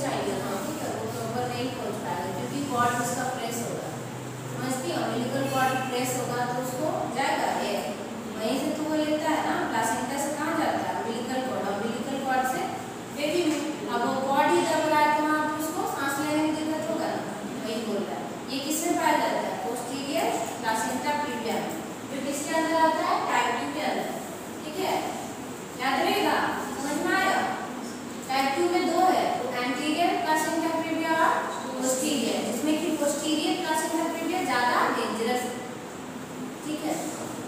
चाहिए ना, ठीक है, वो प्रॉपर नहीं पहुंच पाएगा क्योंकि कॉर्ड उसका प्रेस होगा, समझती है, अम्बिलिकल कॉर्ड प्रेस होगा तो उसको जाएगा एयर, वहीं से तो वो लेता है ना, प्लासेंटा से कहाँ जाता है, अम्बिलिकल कॉर्ड से बेबी में। अब वो कॉर्ड ही दब रहा है तो वहाँ पे उसको सांस लेने में दिक्कत होगा ना, वही बोल रहा है। ये किसमें पाया जाता है, पोस्टीरियर प्लासेंटा प्रीविया में, जो किसके अंदर आता है, टाइप 2 के अंदर, ठीक है, याद रहेगा, समझ में आया। टाइप 2 में 2 है, तो एंटीरियर प्लासेंटा प्रीविया और पोस्टीरियर, जिसमें कि पोस्टीरियर प्लासेंटा प्रीविया ज्यादा डेंजरस, ठीक है।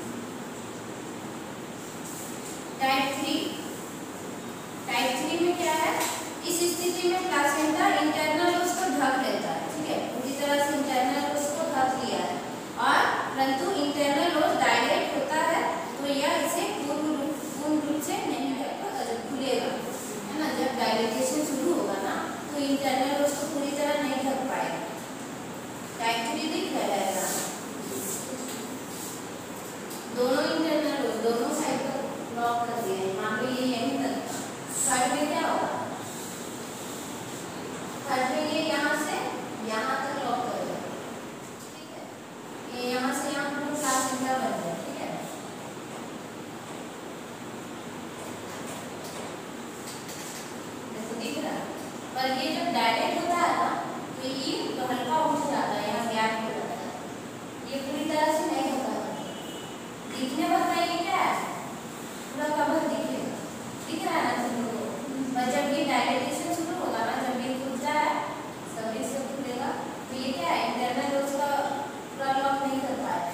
टाइप 3 में क्या है, इस स्थिति में प्लासेंटा इंटरनल उसको ढक लेता है, ठीक है, पूरी तरह से इंटरनल उसको ढक लिया है, और परंतु इंटरनल ओस डायलेट होता है तो यह इसे पूर्ण रूप से नहीं खुलेगा, है ना, जब डायलेटेशन शुरू होगा ना तो इंटरनल ओस को पूरी तरह नहीं ढक पाएगा। टाइप 3 दिख रहा है, दोनों इंटरनल ओस दोनों साइड पर लॉक कर दिया है, मान लो ये यहीं तक था, थर्ड में क्या होगा, थर्ड में ये यहाँ से यहाँ तक लॉक करेगा, ठीक है, ये यहाँ से यहाँ पर प्लासेंटा बन गया, ठीक है। देखो दिख रहा है, पर ये जब डायलेट होता है ना तो ये तो हल्का उठ जाता है, यहाँ गैप हो जाता है, ये पूरी तरह से नहीं होता है, दिखने पर ये क्या है, पूरा कवर दिखेगा, दिख रहा है ना तुम लोगों को, पर जब ये डायलेटेशन शुरू होगा ना, जब ये खुलता है सभी से खुलेगा तो ये क्या है, इंटरनल ओस का पूरा लॉक नहीं कर पाएगा।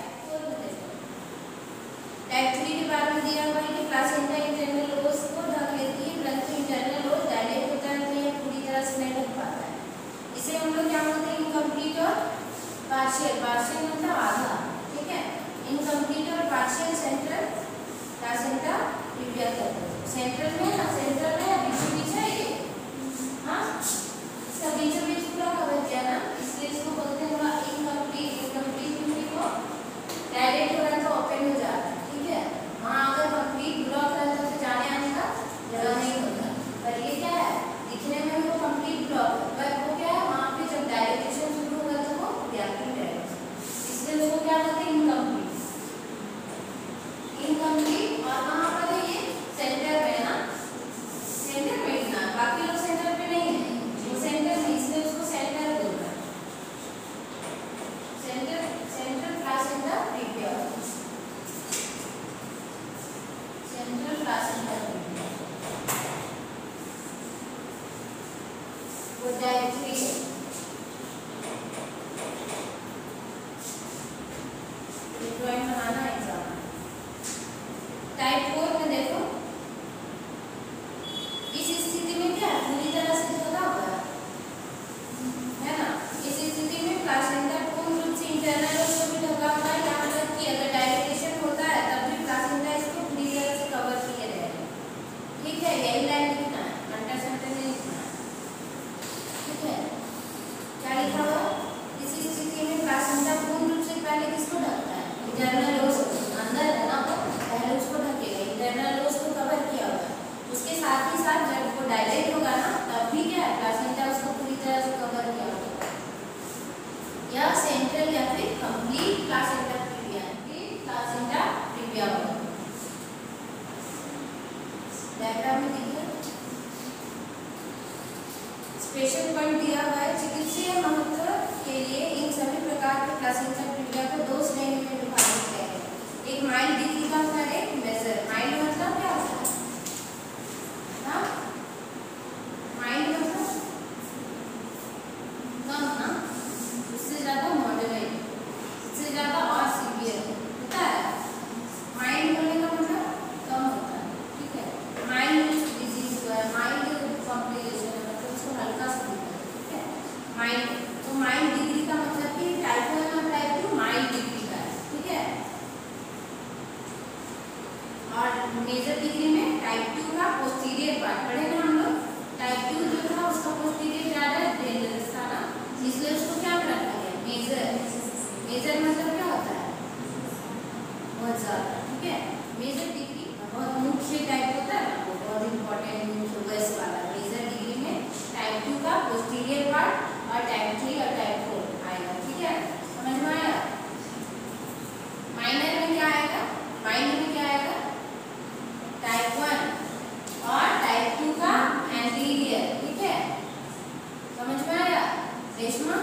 टाइप 3 के बारे में दिया हुआ है कि प्लासेंटा इंटरनल ओस को ढक लेती है, परंतु इंटरनल ओस डायलेट होता है तो ये पूरी तरह से नहीं ढक पाता है, इसे हम लोग क्या बोलते हैं, इनकम्प्लीट और पार्शियल, पार्शियल मतलब आधा, ठीक है, इनकम्प्लीट और पार्शियल सेंट्रल प्लासेंटा प्रीविया कहते हैं। सेंट्रल में ना, सेंट्रल में बीचों बीच है ये, हाँ, इसका बीचों बीच पूरा कवर किया ना, इसलिए इसको बोलते हैं इनकम्प्लीट। इनकम्प्लीट क्योंकि वो डायरेक्ट हो रहा है तो ओपन हो जाता है, ठीक है, वहाँ अगर कंप्लीट ब्लॉक रहता तो जाने आने का जगह नहीं होता, पर ये क्या है, दिखने में वो कंप्लीट ब्लॉक है, पर वो क्या है, वहाँ पे जब डायलेटेशन शुरू होगा तो वो गैपिंग रहेगा, इसलिए उसको क्या बोलते हैं, इनकम्प्लीट। इनकम्प्लीट और वहाँ पर ये सेंटर में ना, सेंटर में ना, बाकी लोग सेंटर पे नहीं है, वो सेंटर में, इसलिए उसको सेंटर बोल रहा है, centre, central placenta previa, central placenta previa, वो टाइप 3 है। ड्राइंग बनाना है एग्जाम। टाइप 4 में देखो, इस स्थिति में क्या है, पूरी तरह से ढका हुआ है ना, इस स्थिति में प्लासेंटा पूर्ण रूप से इंटरनल ओस को भी ढका हुआ है, यहाँ तक कि अगर डायलेटेशन होता है तब भी प्लासेंटा इसको पूरी तरह से कवर किए रहेगा, ठीक है, यही लाइन लिखना है, घंटा सेंटर नहीं लिखना है, ठीक है। क्या लिखा हुआ, इस स्थिति में प्लासेंटा पूर्ण रूप से पहले किसको ढकता है, इंटरनल ओस, अंदर है ना, पहले उसको ढकेगा, इंटरनल ओस को कवर किया होगा, उसके साथ ही साथ जब वो डायलेट होगा ना तब भी क्या है, प्लासेंटा उसको पूरी तरह से कवर किया होगा, या सेंट्रल या फिर complete placenta previa, placenta previa होगा। डायग्राम में देखिए, स्पेशल पॉइंट दिया हुआ है, चिकित्सीय महत्व के लिए इन सभी प्रकार के प्लासेंटा प्रीविया को 2 श्रेणी में विभाजित किया है, एक माइल्ड डिग्री का होता है, एक मेजर। माइल्ड मतलब क्या होता है, हाँ, माइल्ड मतलब कम ना, उससे ज्यादा मॉडरेट, उससे ज्यादा और सीवियर होता है, माइल्ड होने का मतलब कम होता है, ठीक है, माइल्ड डिजीज हुआ है, माइल्ड कॉम्प्लिकेशन है, मतलब उसको हल्का सा दिखता है, ठीक है, माइल्ड, तो माइल्ड डिग्री का मतलब कि टाइप 1 और टाइप 2 माइल्ड डिग्री का है, ठीक है, और मेजर डिग्री में टाइप 2 का पोस्टीरियर पार्ट पढ़े ना हम लोग, टाइप 2 जो था उसका पोस्टीरियर ज्यादा डेंजरस था ना, इसलिए उसको क्या रखा गया, मेजर। मेजर मतलब क्या होता है, बहुत ज्यादा, ठीक है, मेजर डिग्री बहुत मुख्य टाइप होता है ना, वो बहुत इंपॉर्टेंट मुख्य वैसे वाला, मेजर डिग्री में टाइप टाइप 2 का पोस्टीरियर पार्ट और टाइप 3 और टाइप 4 आएगा। ठीक है, समझ में आया? माइनर में क्या आएगा? माइनर में क्या आएगा? टाइप 1 और टाइप 2 का एंटीरियर। ठीक है, समझ में आया रेशमा?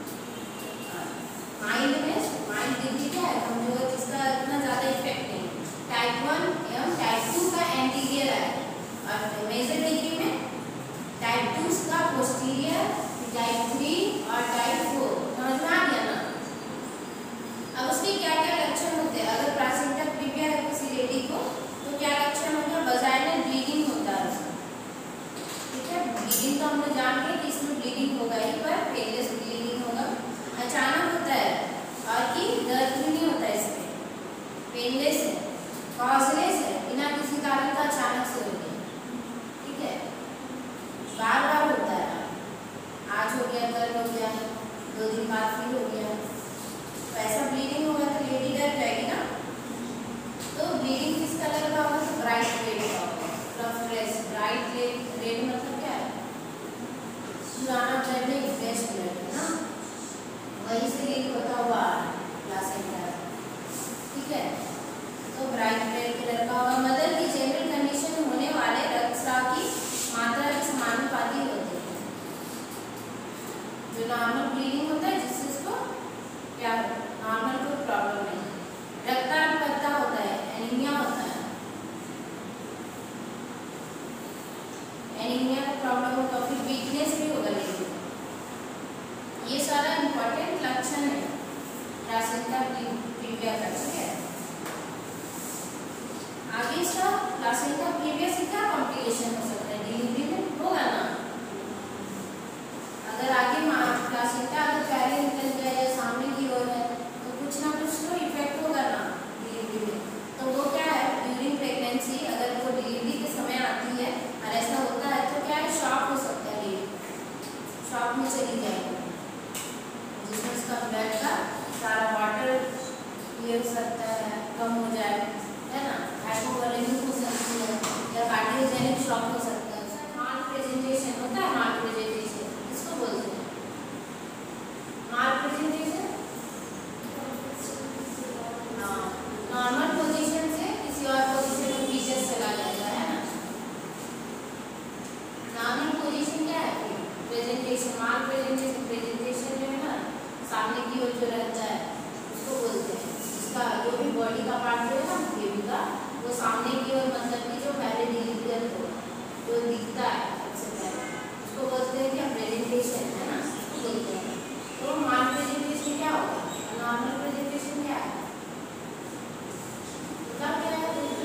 माइंड में माइंड डिग्री क्या है, कमजोर, जिसका इतना ज्यादा इफेक्ट नहीं। टाइप 1 एवं टाइप 2 का एंटीरियर है और मेजर डिग्री में टाइप 2 का पोस्टीरियर, टाइप 3 और टाइप 4। समझ में आ गया ना? अब उसके क्या क्या लक्षण होते हैं? अगर प्लासेंटा प्रीविया है किसी लेडी को तो क्या लक्षण होगा? वजाइनल ब्लीडिंग होता है उसका। ठीक है, ब्लीडिंग तो हम लोग जानते हैं कि इसमें ब्लीडिंग होगा ही, पर पेनलेस ब्लीडिंग होगा, अचानक होता है और कि दर्द भी नहीं होता है इसमें, पेनलेस है, कॉजलेस है, बिना किसी कारण का अचानक से हो गया। ठीक है, बार बार होता है, आज हो गया, कल हो गया, 2 दिन बाद फिर हो गया, तो ऐसा ब्लीडिंग होगा तो लेडी डर जाएगी ना। तो ब्लीडिंग किस कलर का होगा? तो ब्राइट रेड का होगा, रफ रेड। ब्राइट रेड मतलब क्या है? पुराना ब्लड नहीं, फ्रेश ब्लड है ना, वही से लीक होता हुआ प्लासेंटा। ठीक है, तो ब्राइट रेड कलर का होगा। मदर की जनरल कंडीशन होने वाले रक्तस्राव की मात्रा के समानुपाती होती है। जो नॉर्मल ब्लीडिंग होता है जिससे इसको क्या नॉर्मल कोई प्रॉब्लम नहीं, रक्ताल्पता होता है, एनीमिया होता है, एनीमिया का प्रॉब्लम होगा, फिर वीकनेस भी होगा लेकिन। ये सारा इंपॉर्टेंट लक्षण है प्लासेंटा प्रीविया का। ठीक है, आगे इसका प्लासेंटा प्रीविया से क्या कॉम्प्लिकेशन हो सकता है? डिलीवरी में होगा ना, अगर आगे प्लासेंटा अगर पहले निकल गया या सामने की ओर है तो कुछ ना कुछ तो इफेक्ट होगा ना डिलीवरी में। तो वो क्या है, ड्यूरिंग प्रेगनेंसी अगर वो डिलीवरी के समय आती है और ऐसा होता है तो क्या है, शॉक हो सकता है, शॉक में चली जाएगी, जिसमें उसका ब्लड का सारा वाटर ये हो सकता है, कम हो जाए, है ना, हाइपोवोलेमिक हो सकती है या कार्डियोजेनिक शॉक हो सकता है। माल प्रेजेंटेशन होता है, माल प्रेजेंटेशन इसको बोलते हैं। माल प्रेजेंटेशन नॉर्मल पोजीशन से किसी और पोजीशन में पीछे चला जाएगा, है ना। नॉर्मल पोजीशन क्या है? प्रेजेंटेशन, माल प्रेजेंटेशन। प्रेजेंटेशन जो है ना, सामने की ओर जो रहता है उसको बोलते हैं। इसका जो भी बॉडी का पार्ट जो है ना बेबी का, वो सामने की ओर, मतलब कि जो पहले डिलीवरी हो जो दिखता है सबसे पहले, उसको बोलते हैं क्या? प्रेजेंटेशन, है ना, उसको बोलते हैं। तो माल प्रेजेंटेशन क्या होगा? नॉर्मल प्रेजेंटेशन क्या है? क्या है?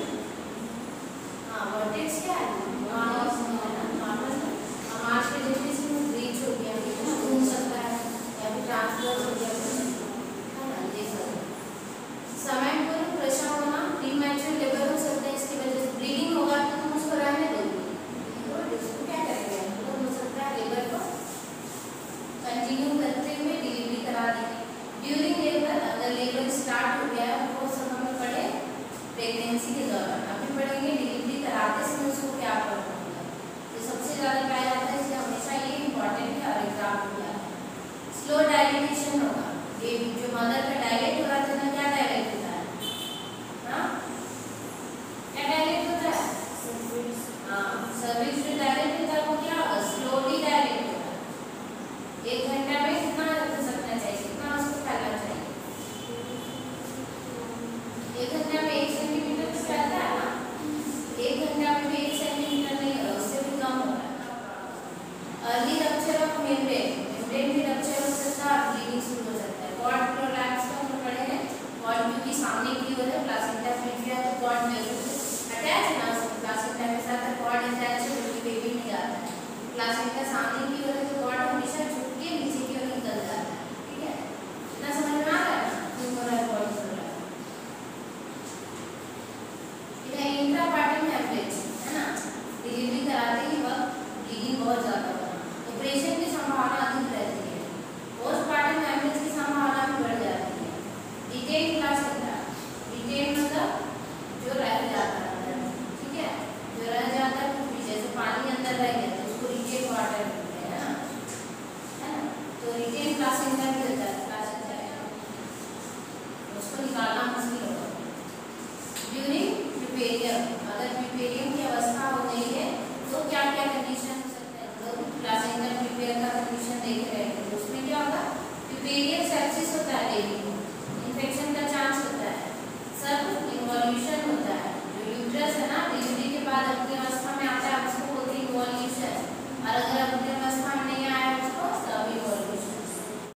हाँ, वर्टेक्स क्या है? नॉर्मल माल प्रेजेंटेशन में ब्रीच हो गया, घूम सकता है या फिर ट्रांसफर हो गया, है ना, ये सब। समय पूर्व प्रसव होना, प्रीमैच्योर लेबर हो सकता है, इसकी वजह से ब्लीडिंग होगा तो तुम उसको रहने दोगे, तो इसको क्या करेंगे? तो हो सकता है लेबर को कंटिन्यू करते हुए डिलीवरी करा देंगे। ड्यूरिंग लेबर, अगर लेबर स्टार्ट हो गया वो सब हमें पढ़े प्रेगनेंसी के दौरान, अभी पढ़ेंगे डिलीवरी कराते समय उसको क्या करना होगा। तो सबसे ज़्यादा क्या जाता है, इसलिए हमेशा ये इंपॉर्टेंट है और एग्जाम हो गया है। स्लो डायलेटेशन होगा, बेबी जो मदर का डायलेट हो रहा था ना, क्या डायलेट होता है? हाँ, क्या डायलेट होता है? हाँ, सर्विक्स जो डायलेट होता है वो क्या होगा? स्लोली डायलेट होगा। 1 घंटा में कितना हो सकना चाहिए, कितना उसको फैलना चाहिए? 1 घंटा में 1 सेंटीमीटर तो फैलता है ना, 1 घंटा में भी 1 सेंटीमीटर नहीं हो रहा, उससे भी कम हो रहा है। Early rupture of membrane, membrane भी रप्चर हो सकता है, ब्लीडिंग शुरू हो सकता है। कॉर्ड प्रोलैप्स का हम पढ़े हैं, कॉर्ड क्योंकि सामने की ओर है, प्लासेंटा प्रीविया तो कॉर्ड अटैच है ना, प्लासेंटा के साथ कॉर्ड अटैच है, प्लासेंटा